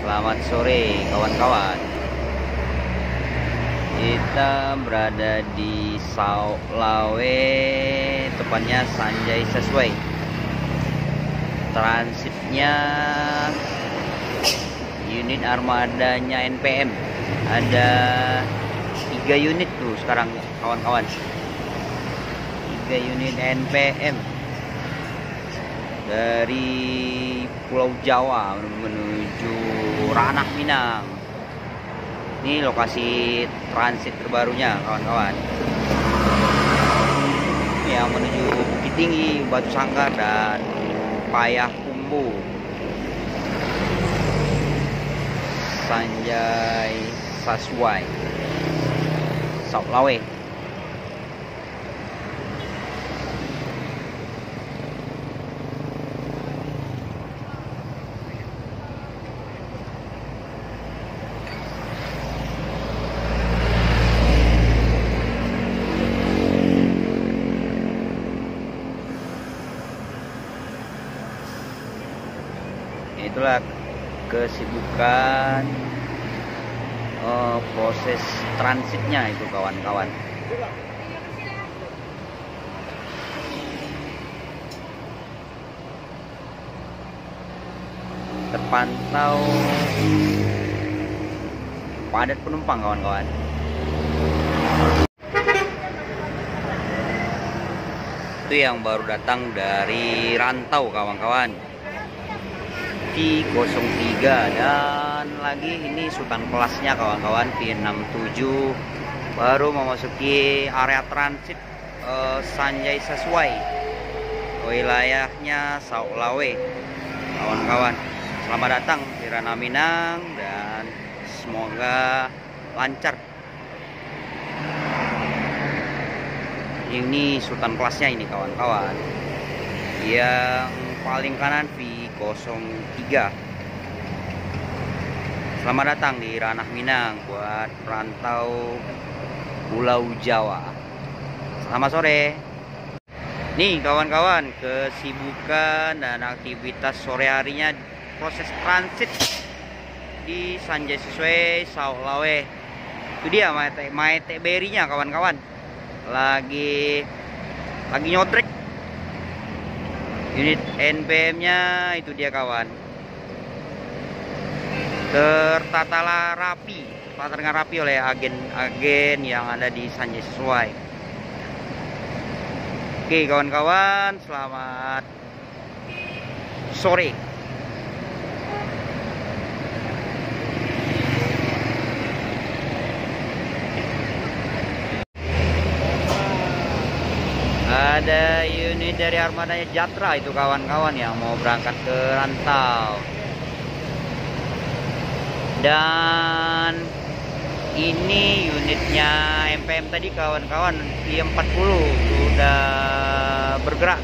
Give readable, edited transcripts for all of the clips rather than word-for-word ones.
Selamat sore kawan-kawan. Kita berada di Sao Lawe, tepatnya Sanjay Sesuai. Transitnya unit armadanya NPM. Ada 3 unit tuh sekarang kawan-kawan. 3 unit NPM dari Pulau Jawa menuju Ranah Minang. Ini lokasi transit terbarunya kawan-kawan, yang menuju Bukit Tinggi, Batu Sangkar, dan Payakumbuh. Sanjay Sesuai Sao Lawe. Itulah kesibukan proses transitnya itu kawan-kawan. Terpantau padat penumpang kawan-kawan. Itu yang baru datang dari rantau kawan-kawan, P03, dan lagi ini Sultan kelasnya kawan-kawan, P67, baru memasuki area transit Sanjay Sesuai, wilayahnya Sao Lawe kawan-kawan. Selamat datang di Ranah Minang dan semoga lancar. Ini Sultan kelasnya ini kawan-kawan, yang paling kanan P03. Selamat datang di Ranah Minang buat perantau Pulau Jawa. Selamat sore. Nih kawan-kawan, kesibukan dan aktivitas sore harinya proses transit di Sanjay Sesuai Sao Lawe. Itu dia Maete Berry-nya kawan-kawan. Lagi nyodrek. Unit NPM-nya itu dia kawan. Tertata dengan rapi oleh agen-agen yang ada di Sanjay Sesuai. Oke kawan-kawan, selamat sore. Ada unit dari armadanya Jatra itu kawan-kawan yang mau berangkat ke rantau. Dan ini unitnya MPM tadi kawan-kawan, P40 sudah bergerak.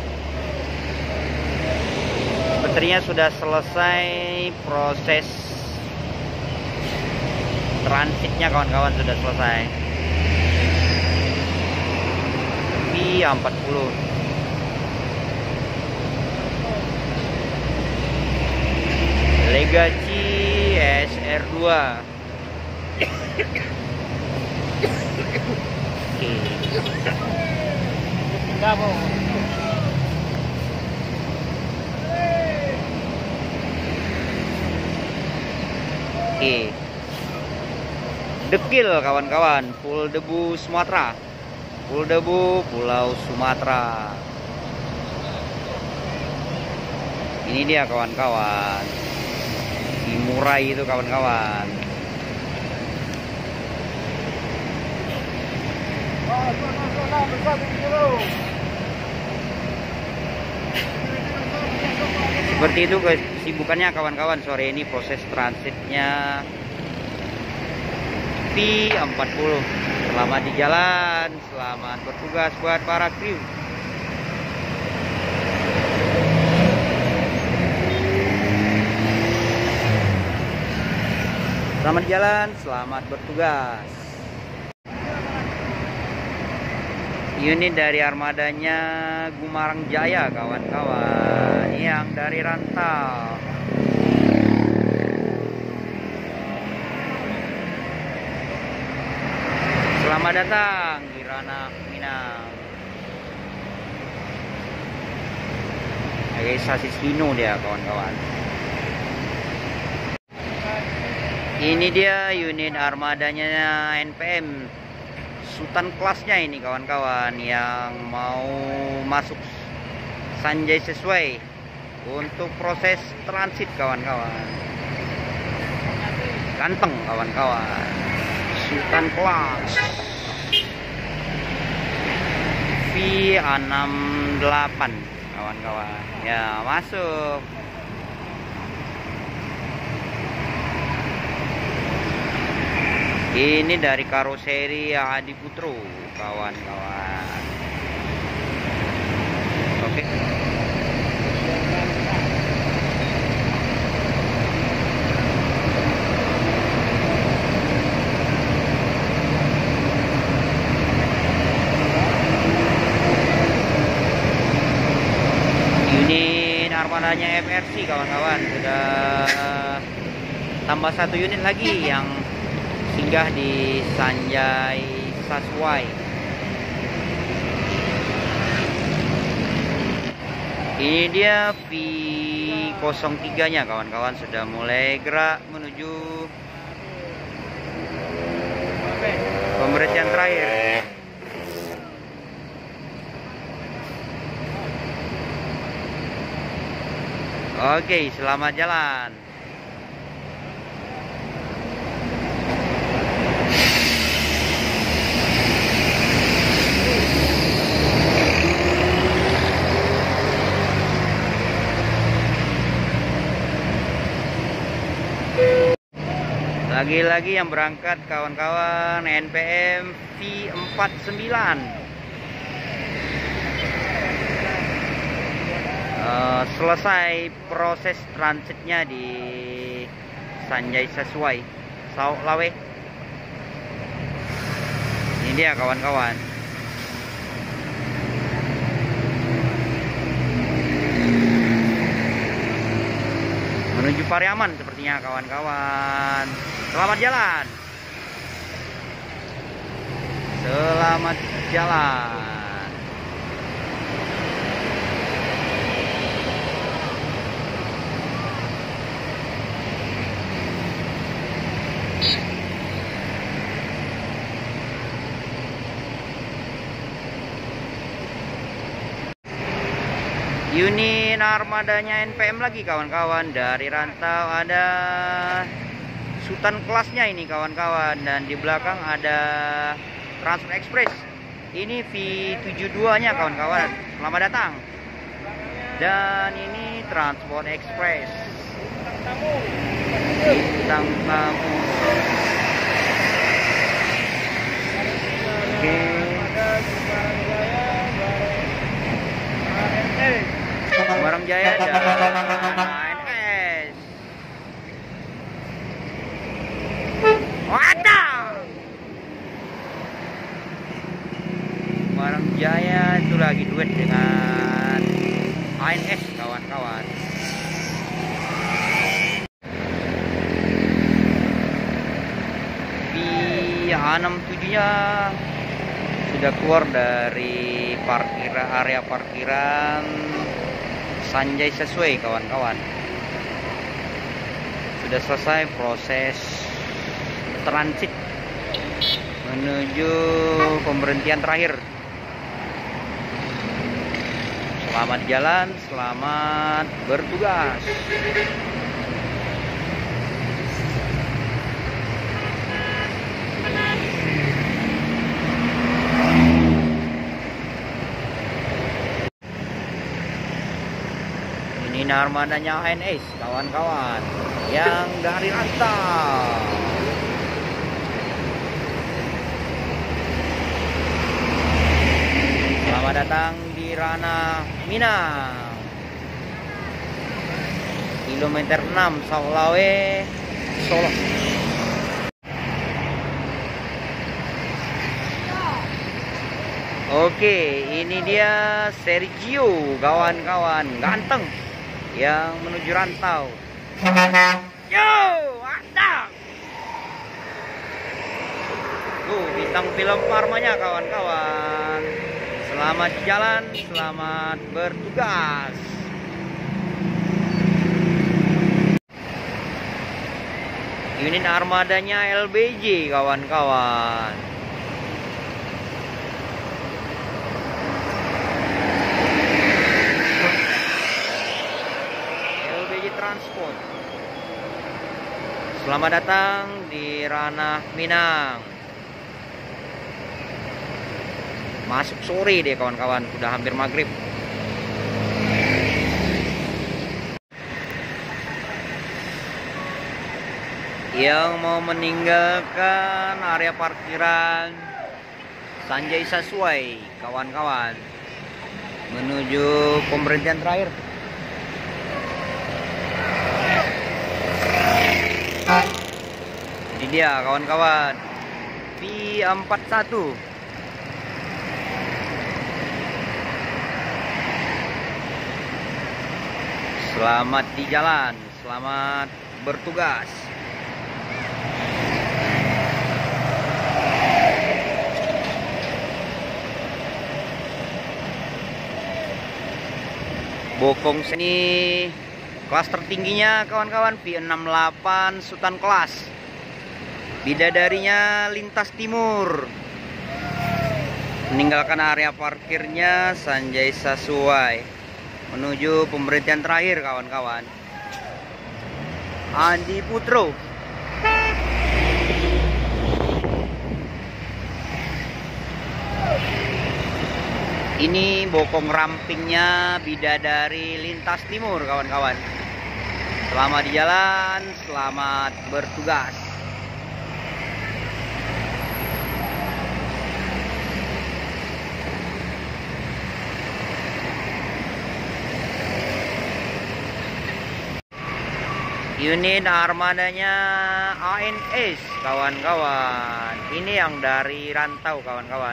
Baterainya sudah selesai, proses transitnya kawan-kawan sudah selesai. P40 Legacy SR2. Oke. Dekil kawan-kawan, full debu Sumatera. Full debu Pulau Sumatera. Ini dia kawan-kawan, Murai itu kawan-kawan. Seperti itu kesibukannya kawan-kawan sore ini, proses transitnya P40. Selamat di jalan, selamat bertugas buat para kru. Selamat jalan, selamat bertugas. Unit dari armadanya Gumarang Jaya kawan-kawan, yang dari rantau. Selamat datang di Ranah Minang. Kayak sasis Hino dia kawan-kawan. Ini dia unit armadanya NPM Sultan kelasnya ini kawan-kawan, yang mau masuk Sanjay sesuai untuk proses transit kawan-kawan. Ganteng kawan-kawan, Sultan kelas V68 kawan-kawan. Ya, masuk. Ini dari karoseri Adi Putro kawan-kawan. Oke. Unit armadanya FRC kawan-kawan, sudah tambah satu unit lagi yang singgah di Sanjay Sesuai. Ini dia V03 nya kawan-kawan, sudah mulai gerak menuju pemberhentian terakhir. Oke, selamat jalan. Lagi-lagi yang berangkat kawan-kawan NPM V49. Selesai proses transitnya di Sanjay Sesuai Sao Lawe. Ini dia kawan-kawan. Menuju Pariaman sepertinya kawan-kawan. Selamat jalan. Selamat jalan. Unit armadanya NPM lagi kawan-kawan. Dari Rantau ada Sultan kelasnya ini kawan-kawan, dan di belakang ada Transport Express. Ini V72 nya kawan-kawan. Selamat datang. Dan ini Transport Express. Bintang tamu. Oke. Barang Jaya dan ANS. Wadah. Barang Jaya itu lagi duet dengan ANS kawan-kawan. V67 nya sudah keluar dari area parkiran Sanjay Sesuai kawan-kawan. Sudah selesai proses transit menuju pemberhentian terakhir. Selamat jalan, selamat bertugas. Ini armadanya ANS kawan-kawan, yang dari Rantau. Selamat datang di Ranah Minang. Kilometer 6 Sao Lawe, Solo. Oke, ini dia Sergio kawan-kawan, ganteng, yang menuju Rantau. Yo, mantap. Tuh bintang film Parmanya kawan-kawan. Selamat jalan, selamat bertugas. Unit armadanya LBJ kawan-kawan. LBJ Transport. Selamat datang di ranah Minang. Masuk sore deh kawan-kawan, sudah hampir maghrib. Yang mau meninggalkan area parkiran Sanjay Sasuai kawan-kawan, menuju pemberhentian terakhir. Ini dia kawan-kawan, P41. Selamat di jalan, selamat bertugas. Bokong sini kelas tertingginya kawan-kawan, P68 Sultan kelas. Bidadarinya lintas timur. Meninggalkan area parkirnya Sanjay Sasuai, menuju pemberhentian terakhir kawan-kawan. Andi Putro. Ini bokong rampingnya Bidadari lintas timur kawan-kawan. Selamat di jalan, selamat bertugas. Unit armadanya ANS kawan-kawan. Ini yang dari rantau kawan-kawan.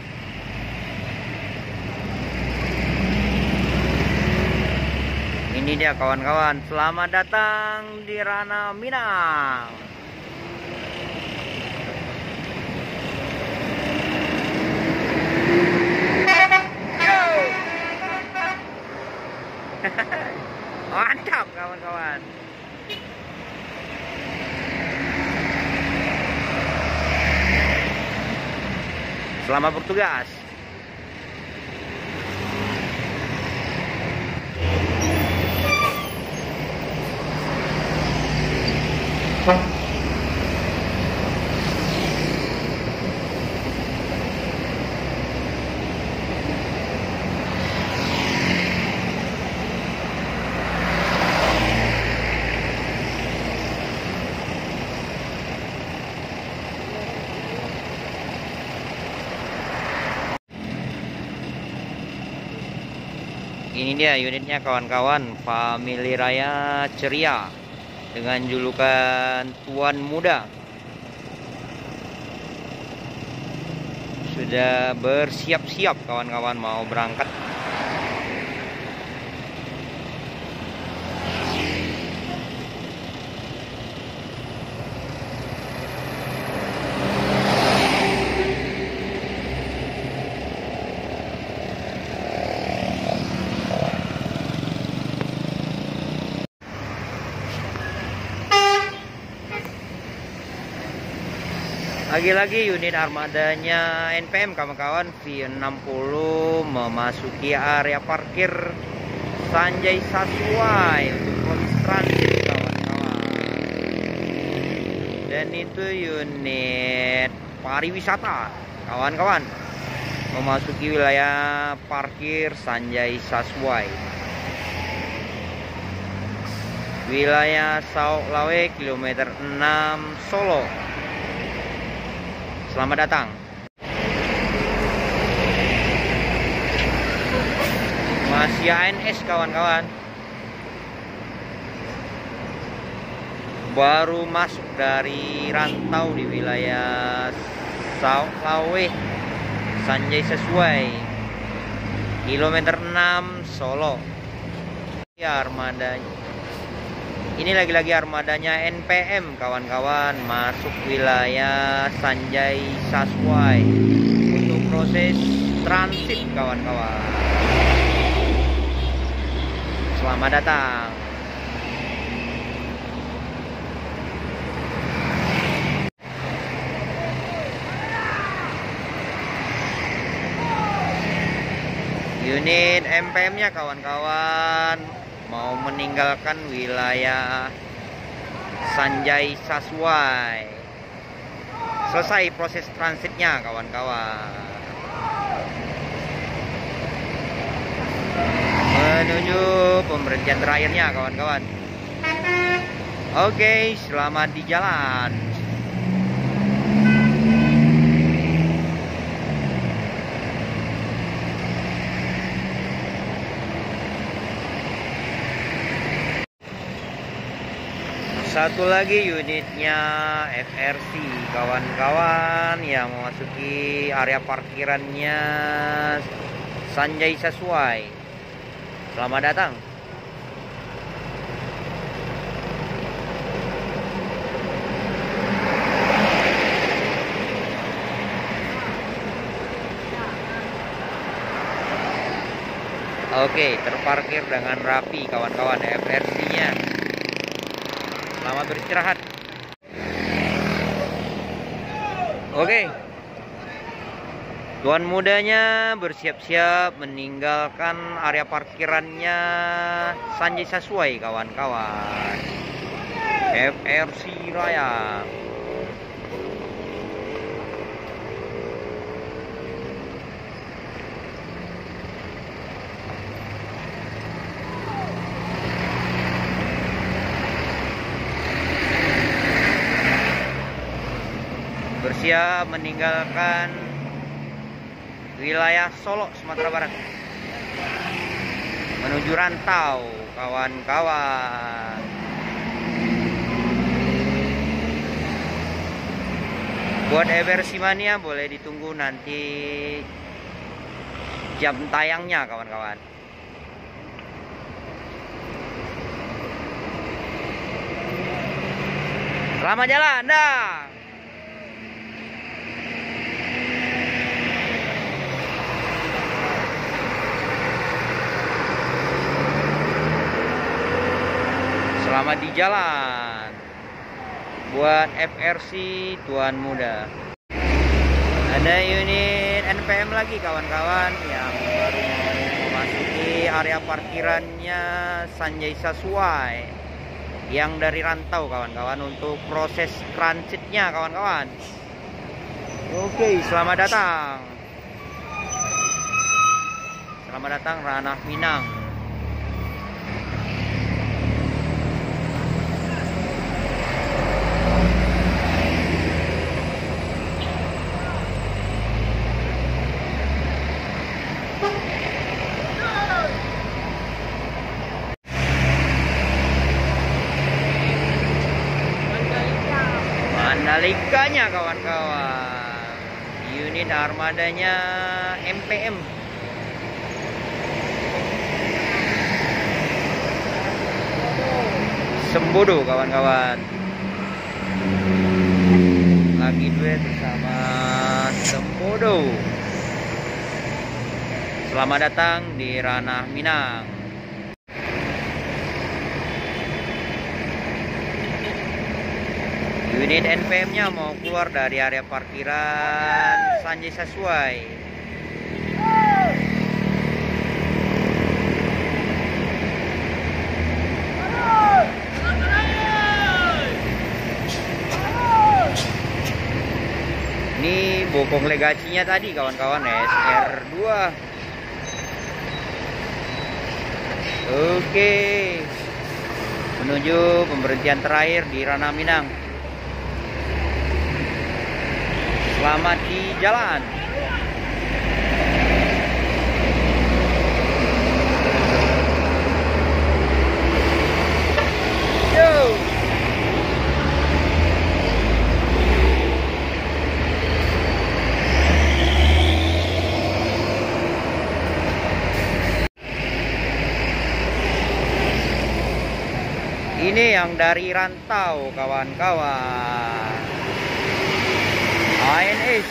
Ini dia kawan-kawan. Selamat datang di ranah Minang. Mantap kawan-kawan. Selamat bertugas. Ini dia unitnya kawan-kawan, Family Raya Ceria dengan julukan Tuan Muda. Sudah bersiap-siap kawan-kawan mau berangkat. Lagi-lagi unit armadanya NPM kawan-kawan, V60 memasuki area parkir Sanjay Sasuai untuk polis transit kawan-kawan. Dan itu unit pariwisata kawan-kawan, memasuki wilayah parkir Sanjay Sasuai, wilayah Sauk Lawe kilometer 6 Solo. Selamat datang. Masih ANS kawan-kawan. Baru masuk dari rantau di wilayah Sauk Lawe Sanjay Sasuai kilometer 6 Solo. Ya armadanya. Ini lagi-lagi armadanya NPM kawan-kawan, masuk wilayah Sanjay Saswai untuk proses transit kawan-kawan. Selamat datang. Unit MPM-nya kawan-kawan mau meninggalkan wilayah Sanjay Saswai. Selesai proses transitnya kawan-kawan. Menuju pemberhentian terakhirnya kawan-kawan. Oke, selamat di jalan. Satu lagi unitnya FRC kawan-kawan yang memasuki area parkirannya Sanjay Saswai. Selamat datang. Oke, terparkir dengan rapi kawan-kawan FRC-nya. Selamat beristirahat. Oke, tuan mudanya bersiap-siap meninggalkan area parkirannya Sanjay Saswai kawan-kawan. FRC Raya. Bersiap meninggalkan wilayah Solo, Sumatera Barat, menuju Rantau kawan-kawan. Buat FRC Mania boleh ditunggu nanti jam tayangnya kawan-kawan. Selamat jalan dah. Selamat di jalan buat FRC tuan muda. Ada unit NPM lagi kawan-kawan yang baru mau memasuki area parkirannya Sanjay Saswai yang dari Rantau kawan-kawan untuk proses transitnya kawan-kawan. Oke, selamat datang. Selamat datang Ranah Minang. Mandalikanya kawan-kawan, unit armadanya MPM. Sembodo kawan-kawan, lagi duet sama Sembodo. Selamat datang di Ranah Minang. Unit NPM-nya mau keluar dari area parkiran Sanjay Saswai. Ini bokong legasinya tadi kawan-kawan, SR2. Oke, menuju pemberhentian terakhir di Ranah Minang. Selamat di jalan. Yo. Ini yang dari Rantau, kawan-kawan. ANS.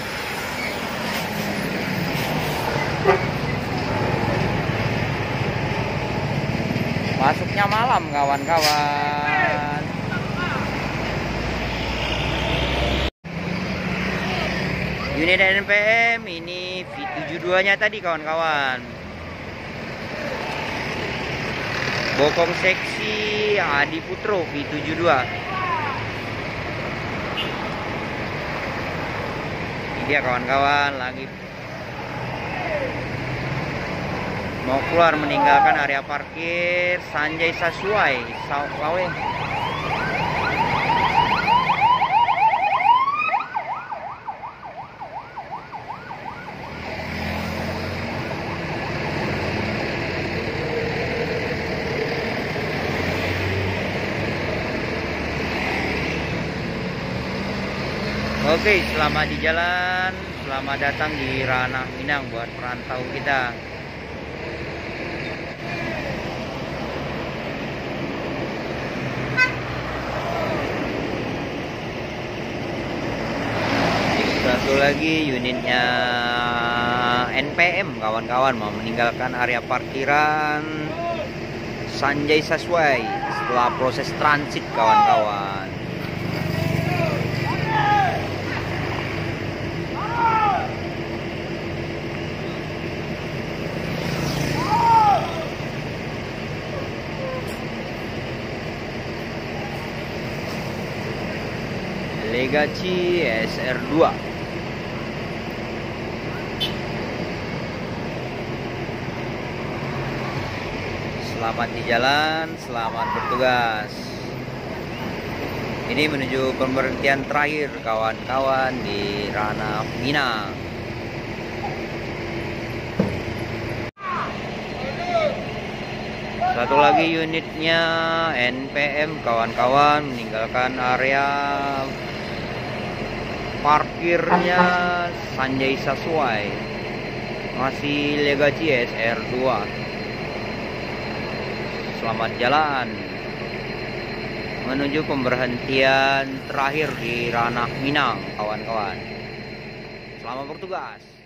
Masuknya malam, kawan-kawan. Unit NPM ini V72-nya tadi, kawan-kawan. Bokong seksi Adi Putro V72. Ini dia, kawan-kawan, lagi mau keluar meninggalkan area parkir Sanjay Sasuai Sawawe. Oke, selamat di jalan, selamat datang di Ranah Minang buat perantau kita. Satu lagi unitnya NPM, kawan-kawan, mau meninggalkan area parkiran Sanjay Sasuai setelah proses transit, kawan-kawan. Legacy SR2. Selamat di jalan, selamat bertugas. Ini menuju pemberhentian terakhir, kawan-kawan, di Ranah Minang. Satu lagi unitnya NPM, kawan-kawan, meninggalkan area parkirnya Sanjay Sasuai, masih Legacy SR2. Selamat jalan menuju pemberhentian terakhir di Ranah Minang, kawan-kawan. Selamat bertugas.